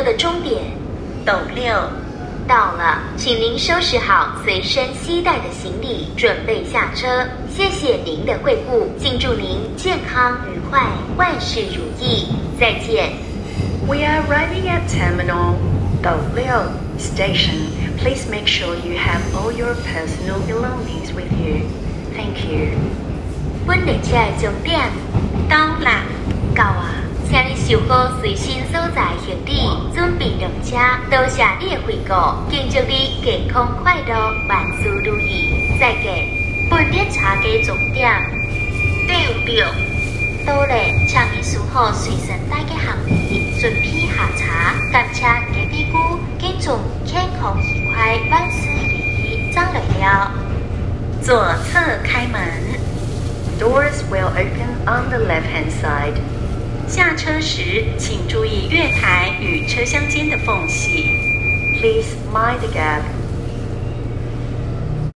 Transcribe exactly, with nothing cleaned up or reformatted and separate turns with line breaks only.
车的终点
斗六。
到了，请您收拾好随身携带的行李，准备下车。谢谢您的惠顾，敬祝您健康愉快，万事如意。再见。
We are arriving at Terminal斗六 Station. Please make sure you have all your personal belongings with you. Thank you.
本列车的终点
到啦，
到啊！请你收好随身所在行李，准备上车。多谢你的惠顾，敬祝你健康快乐，万事如意。再见。本列车的终点对对。到嘞，请你收好随身带嘅行李，准备下车。感谢各位姑，敬祝健康愉快，万事如意。张来了。
左侧开门。Doors will open on the left-hand side. 下车时，请注意月台与车厢间的缝隙。Please mind the gap